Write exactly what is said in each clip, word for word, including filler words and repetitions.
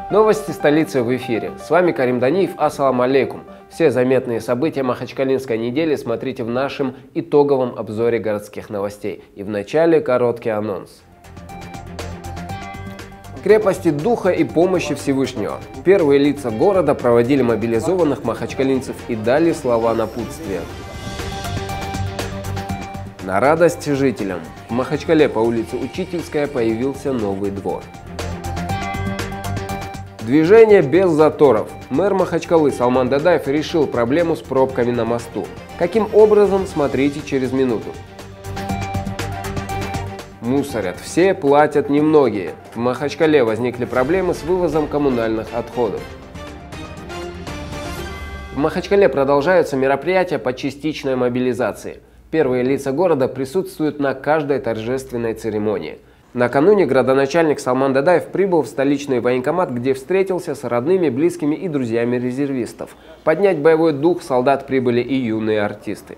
Новости столицы в эфире. С вами Карим Даниев. Ассаламу алейкум. Все заметные события Махачкалинской недели смотрите в нашем итоговом обзоре городских новостей. И в начале короткий анонс. Крепости духа и помощи Всевышнего. Первые лица города проводили мобилизованных махачкалинцев и дали слова напутствия. На радость жителям. В Махачкале по улице Учительская появился новый двор. Движение без заторов. Мэр Махачкалы Салман Дадаев решил проблему с пробками на мосту. Каким образом, смотрите через минуту. Мусорят все, платят немногие. В Махачкале возникли проблемы с вывозом коммунальных отходов. В Махачкале продолжаются мероприятия по частичной мобилизации. Первые лица города присутствуют на каждой торжественной церемонии. Накануне градоначальник Салман Дадаев прибыл в столичный военкомат, где встретился с родными, близкими и друзьями резервистов. Поднять боевой дух солдат прибыли и юные артисты.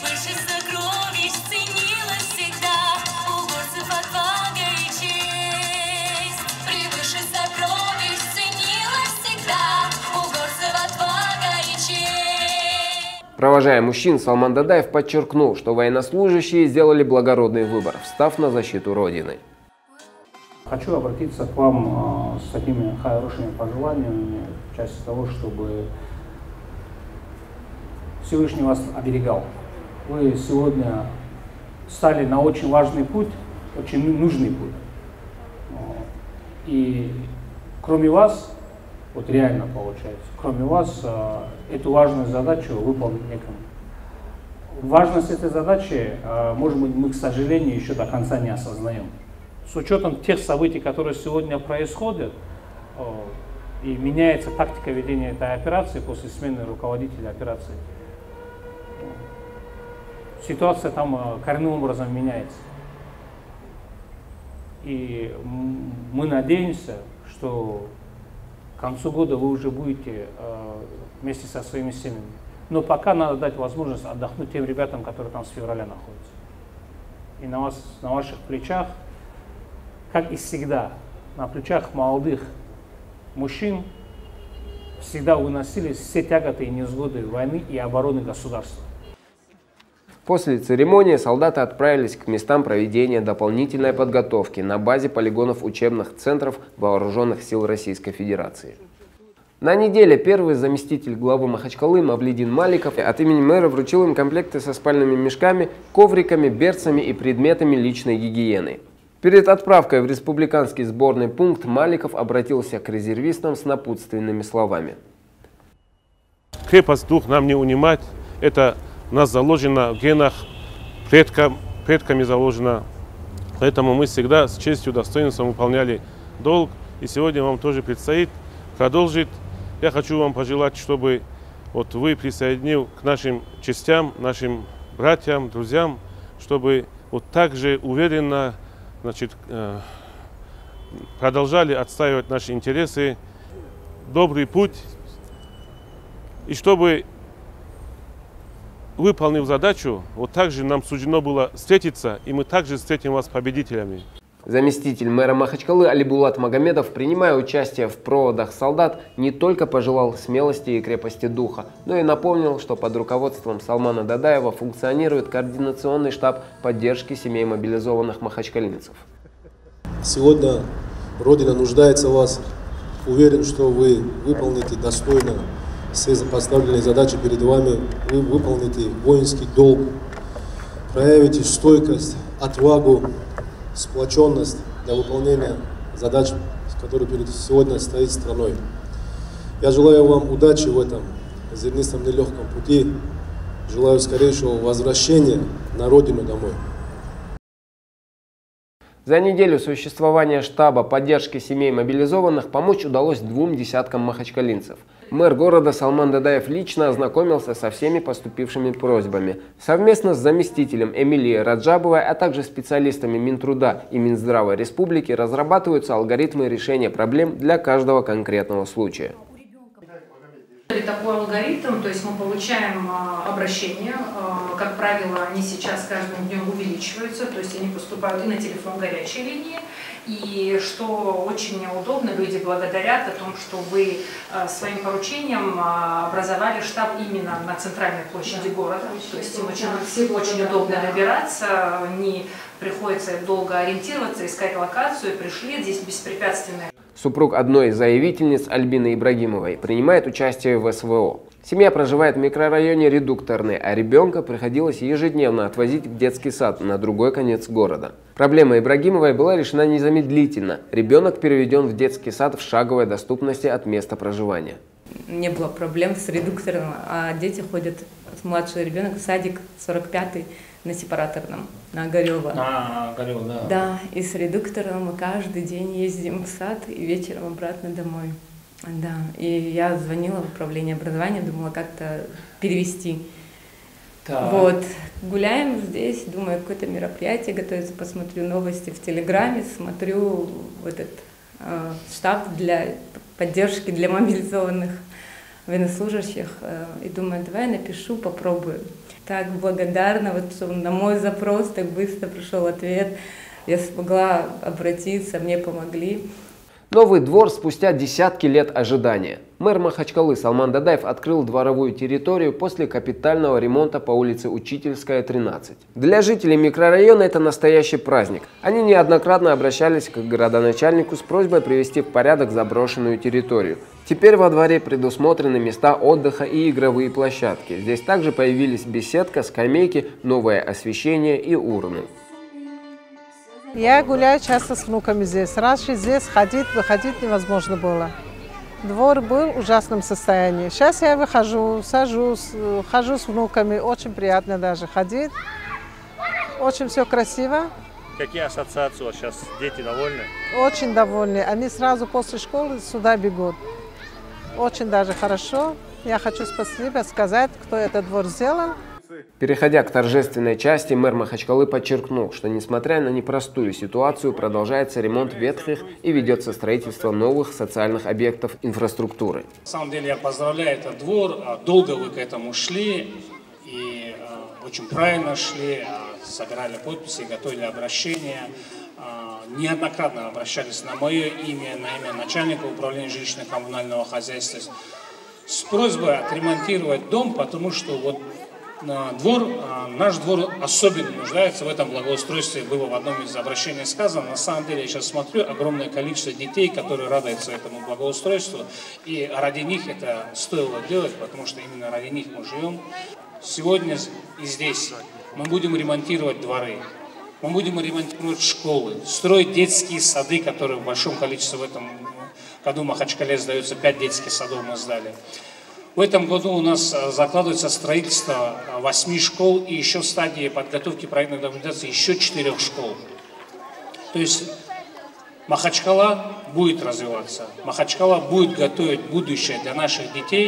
Провожая мужчин, Салман Дадаев подчеркнул, что военнослужащие сделали благородный выбор, встав на защиту Родины. Хочу обратиться к вам с такими хорошими пожеланиями в части того, чтобы Всевышний вас оберегал. Вы сегодня стали на очень важный путь, очень нужный путь. И кроме вас, вот реально получается, кроме вас, эту важную задачу выполнить некому. Важность этой задачи, может быть, мы, к сожалению, еще до конца не осознаем. С учетом тех событий, которые сегодня происходят, и меняется тактика ведения этой операции после смены руководителя операции, ситуация там коренным образом меняется. И мы надеемся, что к концу года вы уже будете вместе со своими семьями. Но пока надо дать возможность отдохнуть тем ребятам, которые там с февраля находятся. И на, вас, на ваших плечах, как и всегда, на плечах молодых мужчин всегда выносились все тяготы и невзгоды войны и обороны государства. После церемонии солдаты отправились к местам проведения дополнительной подготовки на базе полигонов учебных центров Вооруженных сил Российской Федерации. На неделе первый заместитель главы Махачкалы Мавлидин Маликов от имени мэра вручил им комплекты со спальными мешками, ковриками, берцами и предметами личной гигиены. Перед отправкой в республиканский сборный пункт Маликов обратился к резервистам с напутственными словами. Крепость дух нам не унимать, это у нас заложено в генах, предкам, предками заложено. Поэтому мы всегда с честью, достоинством выполняли долг. И сегодня вам тоже предстоит продолжить. Я хочу вам пожелать, чтобы вот вы присоединил к нашим частям, нашим братьям, друзьям, чтобы вот так же уверенно, значит, продолжали отстаивать наши интересы, добрый путь, и чтобы, выполнив задачу, вот так же нам суждено было встретиться, и мы также встретим вас победителями. Заместитель мэра Махачкалы Алибулат Магомедов, принимая участие в проводах солдат, не только пожелал смелости и крепости духа, но и напомнил, что под руководством Салмана Дадаева функционирует координационный штаб поддержки семей мобилизованных махачкалинцев. Сегодня Родина нуждается в вас. Уверен, что вы выполните достойно все поставленные задачи перед вами. Вы выполните воинский долг, проявите стойкость, отвагу, сплоченность для выполнения задач, которые перед сегодня стоит страной. Я желаю вам удачи в этом зернистом нелегком пути. Желаю скорейшего возвращения на родину домой. За неделю существования штаба поддержки семей мобилизованных помочь удалось двум десяткам махачкалинцев. Мэр города Салман Дадаев лично ознакомился со всеми поступившими просьбами. Совместно с заместителем Эмилией Раджабовой, а также специалистами Минтруда и Минздрава Республики разрабатываются алгоритмы решения проблем для каждого конкретного случая. Такой алгоритм, то есть мы получаем обращения, как правило, они сейчас каждым днем увеличиваются, то есть они поступают и на телефон горячей линии, и что очень удобно, люди благодарят о том, что вы своим поручением образовали штаб именно на центральной площади города, то есть им очень, очень удобно набираться, не приходится долго ориентироваться, искать локацию, пришли здесь беспрепятственно. Супруг одной из заявительниц, Альбины Ибрагимовой, принимает участие в эс вэ о. Семья проживает в микрорайоне Редукторный, а ребенка приходилось ежедневно отвозить в детский сад на другой конец города. Проблема Ибрагимовой была решена незамедлительно. Ребенок переведен в детский сад в шаговой доступности от места проживания. Не было проблем с редуктором, а дети ходят, младший ребенок в садик сорок пятый на сепараторном, на Огарева. На Огарева, да. Да, и с редуктором мы каждый день ездим в сад и вечером обратно домой. Да, и я звонила в управление образования, думала как-то перевести. Так. Вот, гуляем здесь, думаю, какое-то мероприятие готовится, посмотрю новости в Телеграме, смотрю вот этот э, штаб для поддержки для мобилизованных военнослужащих, э, и думаю, давай напишу, попробую. Так благодарна, вот, что на мой запрос так быстро пришел ответ, я смогла обратиться, мне помогли. Новый двор спустя десятки лет ожидания. Мэр Махачкалы Салман Дадаев открыл дворовую территорию после капитального ремонта по улице Учительская, тринадцать. Для жителей микрорайона это настоящий праздник. Они неоднократно обращались к городоначальнику с просьбой привести в порядок заброшенную территорию. Теперь во дворе предусмотрены места отдыха и игровые площадки. Здесь также появились беседка, скамейки, новое освещение и урны. Я гуляю часто с внуками здесь. Раньше здесь ходить, выходить невозможно было. Двор был в ужасном состоянии. Сейчас я выхожу, сажусь, хожу с внуками. Очень приятно даже ходить. Очень все красиво. Какие ассоциации сейчас? Дети довольны? Очень довольны. Они сразу после школы сюда бегут. Очень даже хорошо. Я хочу спасибо сказать, кто этот двор сделал. Переходя к торжественной части, мэр Махачкалы подчеркнул, что несмотря на непростую ситуацию, продолжается ремонт ветхих и ведется строительство новых социальных объектов инфраструктуры. На самом деле я поздравляю этот двор. Долго вы к этому шли и очень правильно шли, собирали подписи, готовили обращения. Неоднократно обращались на мое имя, на имя начальника управления жилищно-коммунального хозяйства с просьбой отремонтировать дом, потому что вот Двор, наш двор особенно нуждается в этом благоустройстве, было в одном из обращений сказано. На самом деле я сейчас смотрю огромное количество детей, которые радуются этому благоустройству, и ради них это стоило делать, потому что именно ради них мы живем. Сегодня и здесь мы будем ремонтировать дворы, мы будем ремонтировать школы, строить детские сады, которые в большом количестве в этом году в Махачкале сдаются, пять детских садов мы сдали. В этом году у нас закладывается строительство восьми школ и еще в стадии подготовки проектной документации еще четырех школ. То есть Махачкала будет развиваться, Махачкала будет готовить будущее для наших детей.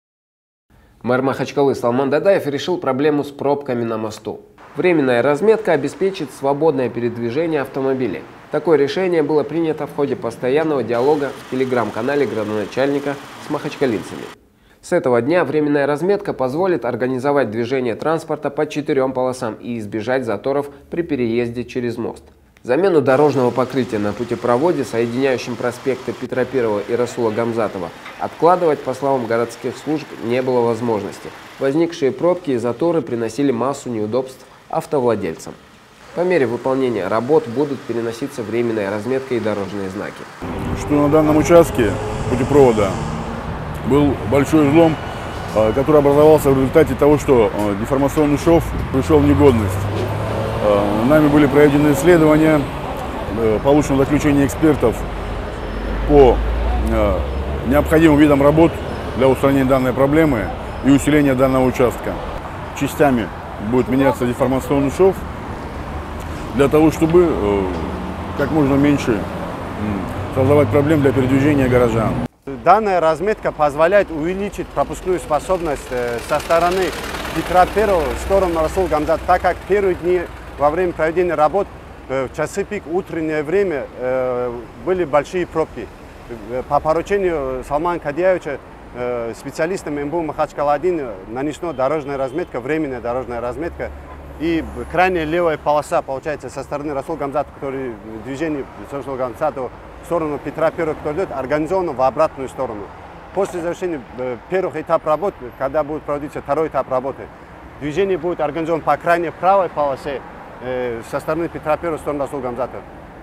Мэр Махачкалы Салман Дадаев решил проблему с пробками на мосту. Временная разметка обеспечит свободное передвижение автомобилей. Такое решение было принято в ходе постоянного диалога в телеграм-канале градоначальника с махачкалинцами. С этого дня временная разметка позволит организовать движение транспорта по четырем полосам и избежать заторов при переезде через мост. Замену дорожного покрытия на путепроводе, соединяющем проспекты Петра Первого и Расула Гамзатова, откладывать, по словам городских служб, не было возможности. Возникшие пробки и заторы приносили массу неудобств автовладельцам. По мере выполнения работ будут переноситься временная разметка и дорожные знаки. Что на данном участке путепровода был большой излом, который образовался в результате того, что деформационный шов пришел в негодность. Нами были проведены исследования, получено заключение экспертов по необходимым видам работ для устранения данной проблемы и усиления данного участка. Частями будет меняться деформационный шов для того, чтобы как можно меньше создавать проблем для передвижения горожан. Данная разметка позволяет увеличить пропускную способность со стороны Петра Первого в сторону Расул Гамзат, так как первые дни во время проведения работ в часы пик, утреннее время, были большие пробки. По поручению Салмана Кадиевича специалистам эм бэ у Махачкала один нанесена дорожная разметка, временная дорожная разметка. И крайняя левая полоса, получается, со стороны Расул Гамзата, который движение Расул Гамзата в сторону Петра Первого, который идет организованно в обратную сторону. После завершения первых этапов работы, когда будет проводиться второй этап работы, движение будет организовано по крайней правой полосе э, со стороны Петра Первого в сторону Расул Гамзата.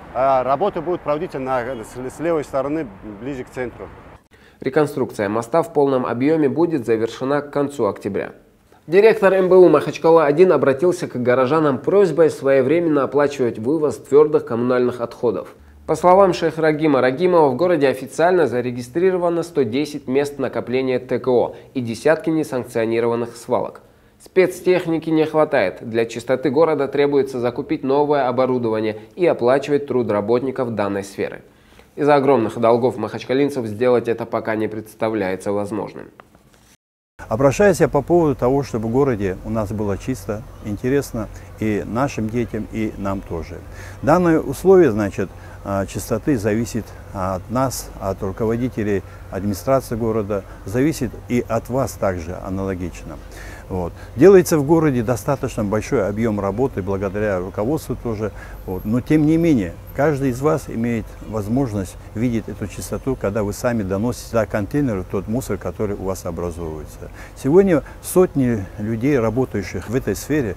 А работа будет проводиться на, с, с левой стороны, ближе к центру. Реконструкция моста в полном объеме будет завершена к концу октября. Директор эм бэ у Махачкала один обратился к горожанам просьбой своевременно оплачивать вывоз твердых коммунальных отходов. По словам шейха Рагима Рагимова, в городе официально зарегистрировано сто десять мест накопления тэ ка о и десятки несанкционированных свалок. Спецтехники не хватает. Для чистоты города требуется закупить новое оборудование и оплачивать труд работников данной сферы. Из-за огромных долгов махачкалинцев сделать это пока не представляется возможным. Обращаюсь я по поводу того, чтобы в городе у нас было чисто, интересно и нашим детям, и нам тоже. Данное условие, значит, чистоты зависит от нас, от руководителей администрации города, зависит и от вас также аналогично. Вот. Делается в городе достаточно большой объем работы, благодаря руководству тоже. Вот. Но тем не менее, каждый из вас имеет возможность видеть эту чистоту, когда вы сами доносите до контейнера тот мусор, который у вас образовывается. Сегодня сотни людей, работающих в этой сфере,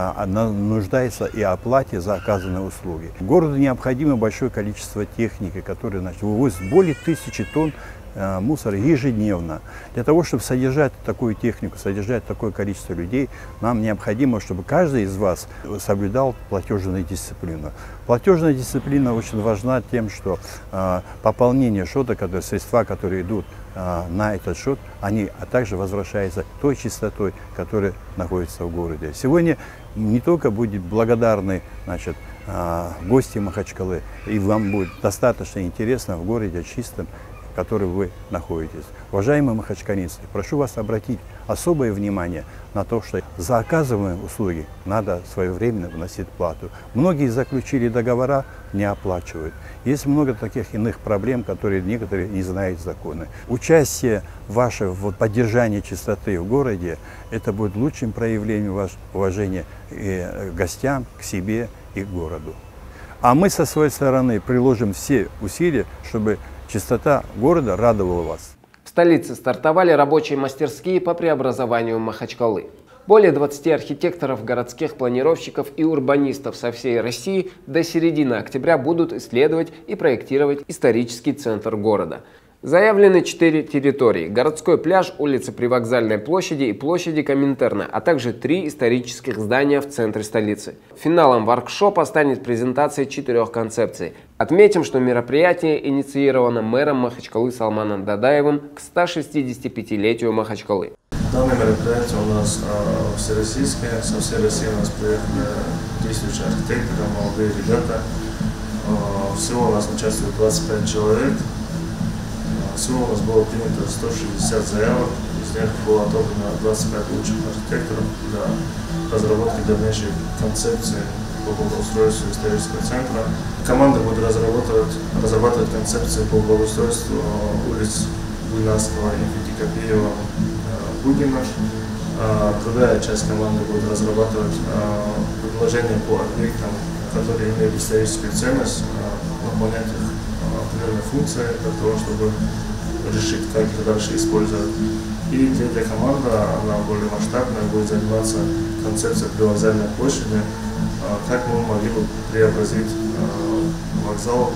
нуждаются и оплате за оказанные услуги. Городу необходимо большое количество техники, которая, значит, вывозит более тысячи тонн мусора ежедневно. Для того, чтобы содержать такую технику, содержать такое количество людей, нам необходимо, чтобы каждый из вас соблюдал платежную дисциплину. Платежная дисциплина очень важна тем, что э, пополнение счета, которые, средства, которые идут э, на этот счет, они а также возвращаются той чистотой, которая находится в городе. Сегодня не только будет благодарны, значит, э, гости Махачкалы, и вам будет достаточно интересно в городе чистым, в котором вы находитесь. Уважаемые махачкалинцы, прошу вас обратить особое внимание на то, что за оказываемые услуги надо своевременно вносить плату. Многие заключили договора, не оплачивают. Есть много таких иных проблем, которые некоторые не знают законы. Участие ваше в поддержании чистоты в городе, это будет лучшим проявлением вашего уважения к гостям, к себе и к городу. А мы со своей стороны приложим все усилия, чтобы чистота города радовала вас. В столице стартовали рабочие мастерские по преобразованию Махачкалы. Более двадцати архитекторов, городских планировщиков и урбанистов со всей России до середины октября будут исследовать и проектировать исторический центр города. Заявлены четыре территории: городской пляж, улица Привокзальной площади и площади Коминтерна, а также три исторических здания в центре столицы. Финалом воркшопа станет презентация четырех концепций. Отметим, что мероприятие инициировано мэром Махачкалы Салманом Дадаевым к стошестидесятипятилетию Махачкалы. Данное мероприятие у нас э, всероссийское, со всей России у нас приехали действующие архитекторы, молодые ребята. Э, всего у нас участвует двадцать пять человек. Всего у нас было принято сто шестьдесят заявок, из них было отобрано двадцать пять лучших архитекторов для разработки дальнейшей концепции по благоустройству исторического центра. Команда будет разрабатывать, разрабатывать концепции по благоустройству улиц Буйнарского, Инфитикопеева, Бугина. Другая часть команды будет разрабатывать предложения по объектам, которые имеют историческую ценность, выполнять их определенные функции для того, чтобы решить, как это дальше использовать. И третья команда, она более масштабная, будет заниматься концепцией привокзальной площади, как мы могли бы преобразить вокзал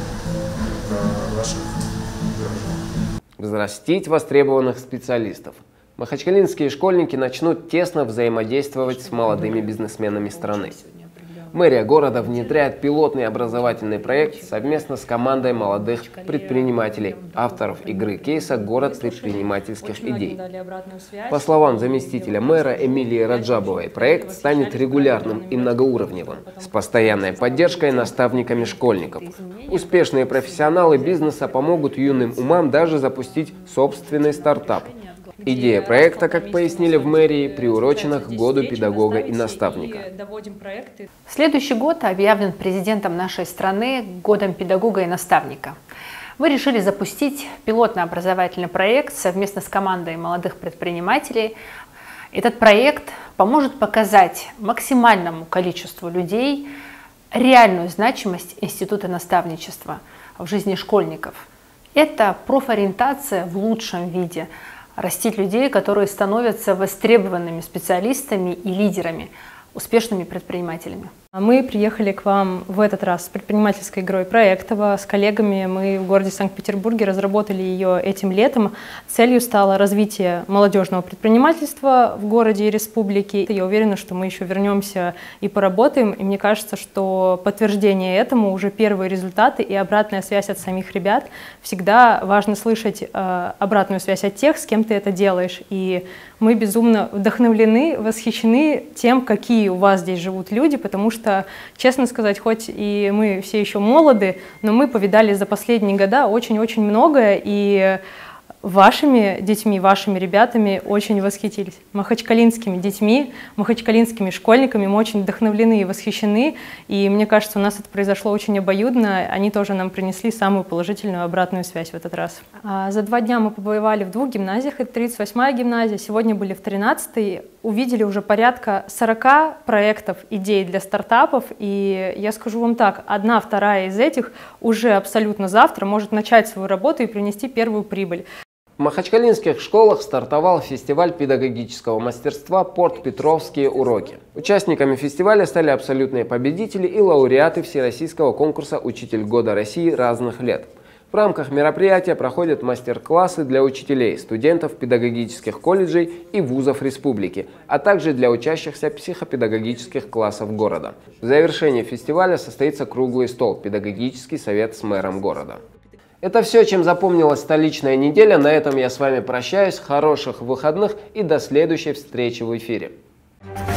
для наших горожан. Взрастить востребованных специалистов. Махачкалинские школьники начнут тесно взаимодействовать с молодыми бизнесменами страны. Мэрия города внедряет пилотный образовательный проект совместно с командой молодых предпринимателей, авторов игры кейса «Город предпринимательских идей». По словам заместителя мэра Эмилии Раджабовой, проект станет регулярным и многоуровневым, с постоянной поддержкой наставниками школьников. Успешные профессионалы бизнеса помогут юным умам даже запустить собственный стартап. Идея проекта, как пояснили в мэрии, приурочена к году педагога и наставника. Следующий год объявлен президентом нашей страны годом педагога и наставника. вы решили запустить пилотно-образовательный проект совместно с командой молодых предпринимателей. Этот проект поможет показать максимальному количеству людей реальную значимость института наставничества в жизни школьников. Это профориентация в лучшем виде. Растить людей, которые становятся востребованными специалистами и лидерами, успешными предпринимателями. Мы приехали к вам в этот раз с предпринимательской игрой Проектова. С коллегами мы в городе Санкт-Петербурге разработали ее этим летом. Целью стало развитие молодежного предпринимательства в городе и республике. Я уверена, что мы еще вернемся и поработаем. И мне кажется, что подтверждение этому уже первые результаты и обратная связь от самих ребят. Всегда важно слышать э, обратную связь от тех, с кем ты это делаешь. И мы безумно вдохновлены, восхищены тем, какие у вас здесь живут люди, потому что Что, честно сказать, хоть и мы все еще молоды, но мы повидали за последние года очень-очень многое, и вашими детьми, вашими ребятами очень восхитились. Махачкалинскими детьми, махачкалинскими школьниками мы очень вдохновлены и восхищены, и мне кажется, у нас это произошло очень обоюдно, они тоже нам принесли самую положительную обратную связь в этот раз. А за два дня мы побывали в двух гимназиях, это тридцать восьмая гимназия, сегодня были в тринадцатой, увидели уже порядка сорока проектов, идей для стартапов, и я скажу вам так, одна вторая из этих уже абсолютно завтра может начать свою работу и принести первую прибыль. В махачкалинских школах стартовал фестиваль педагогического мастерства «Порт-Петровские уроки». Участниками фестиваля стали абсолютные победители и лауреаты Всероссийского конкурса «Учитель года России» разных лет. В рамках мероприятия проходят мастер-классы для учителей, студентов педагогических колледжей и вузов республики, а также для учащихся психопедагогических классов города. В завершении фестиваля состоится круглый стол «Педагогический совет с мэром города». Это все, чем запомнилась столичная неделя. На этом я с вами прощаюсь. Хороших выходных и до следующей встречи в эфире.